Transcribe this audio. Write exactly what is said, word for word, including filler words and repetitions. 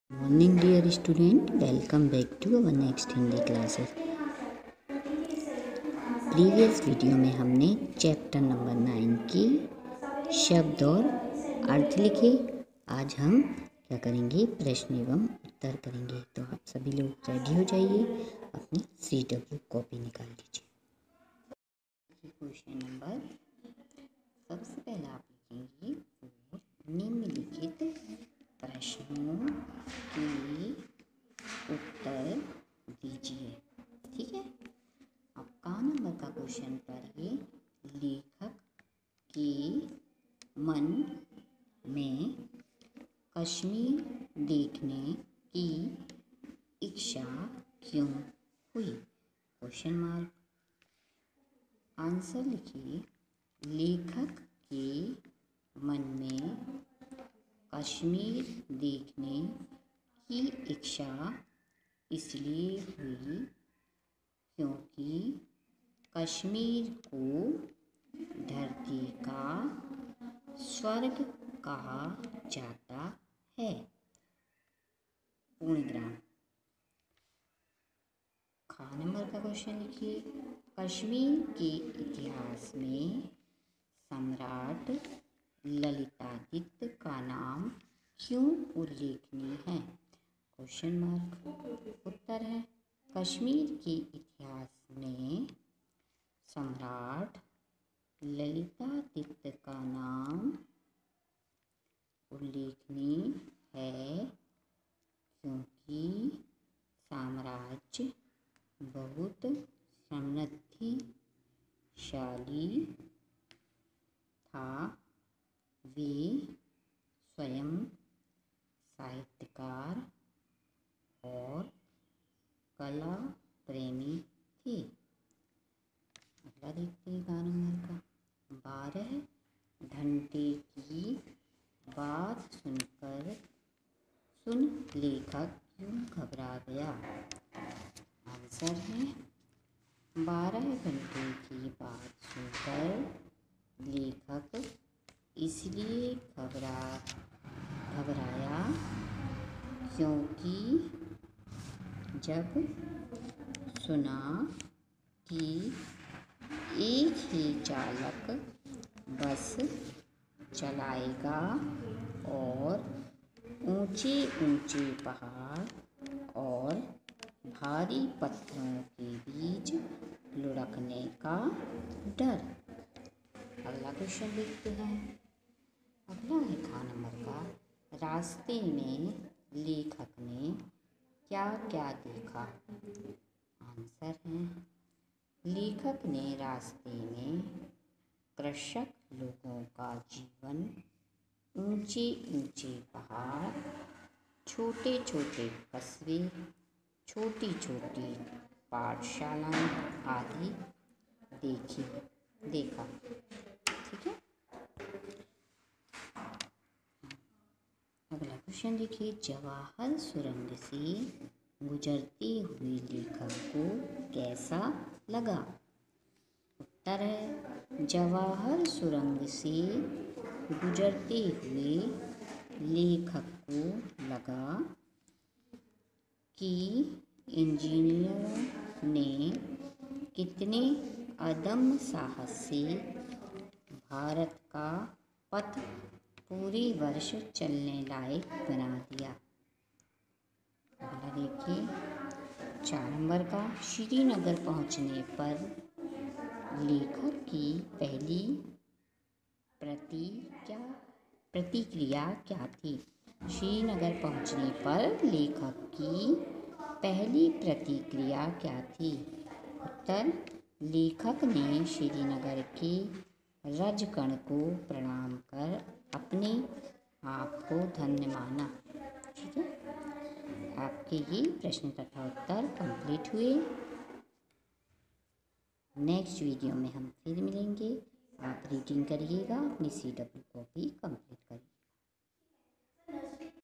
Morning dear student, welcome back to our next Hindi classes. Previous video में हमने chapter number nine की शब्द और अर्थ लिखे। आज हम क्या करेंगे, प्रश्न एवं उत्तर करेंगे। तो आप सभी लोग रेडी हो जाइए, अपनी सी डब्ल्यू कॉपी निकाल लीजिए। क्वेश्चन नंबर सबसे पहला आप लिखेंगे, निम्नलिखित प्रश्नों के उत्तर दीजिए। ठीक है, अब का नंबर का क्वेश्चन पढ़िए। लेखक के मन में कश्मीर देखने की इच्छा क्यों हुई? Question mark. आंसर लिखिए। लेखक के मन में कश्मीर देखने की इच्छा इसलिए हुई क्योंकि कश्मीर को धरती का स्वर्ग कहा जाता है। पूर्णविराम। खा नंबर का क्वेश्चन लिखिए। कश्मीर के इतिहास में सम्राट ललितादित्य का नाम क्यों उल्लेखनीय है? Question mark. उत्तर है, कश्मीर के इतिहास में सम्राट ललितादित्य का नाम उल्लेखनीय है क्योंकि साम्राज्य बहुत समृद्धिशाली था। वे स्वयं साहित्यकार और कला प्रेमी थे। अगला देखते हैं गा नंबर का। बारह घंटे की बात सुनकर सुन लेखक क्यों घबरा गया? आंसर है, बारह घंटे की बात सुनकर लेखक इसलिए घबरा घबराया क्योंकि जब सुना कि एक ही चालक बस चलाएगा और ऊंचे ऊंचे पहाड़ और भारी पत्थरों के बीच लुढ़कने का डर। अगला क्वेश्चन देखते हैं। अगला है खा नंबर का। रास्ते में लेखक ने क्या क्या देखा? आंसर है, लेखक ने रास्ते में कृषक लोगों का जीवन, ऊंचे ऊंचे पहाड़, छोटे छोटे कस्बे, छोटी छोटी पाठशालाएं आदि देखी देखा। ठीक है, अगला क्वेश्चन देखिए। जवाहर सुरंग से गुजरते हुए लेखक को कैसा लगा? उत्तर है, जवाहर सुरंग से गुजरते हुए लेखक को लगा कि इंजीनियरों ने कितने अदम्य साहस से भारत का पथ पूरे वर्ष चलने लायक बना दिया। अगला देखिए, चार नंबर का। श्रीनगर पहुंचने पर लेखक की पहली प्रति क्या प्रतिक्रिया क्या थी? श्रीनगर पहुंचने पर लेखक की पहली प्रतिक्रिया क्या थी? उत्तर, लेखक ने श्रीनगर के रजगण को प्रणाम कर अपने आप को धन्य माना। ठीक है, आपके ये प्रश्न तथा उत्तर कंप्लीट हुए। नेक्स्ट वीडियो में हम फिर मिलेंगे। आप रीडिंग करिएगा, अपनी सी डब्ल्यू कॉपी कंप्लीट करिए।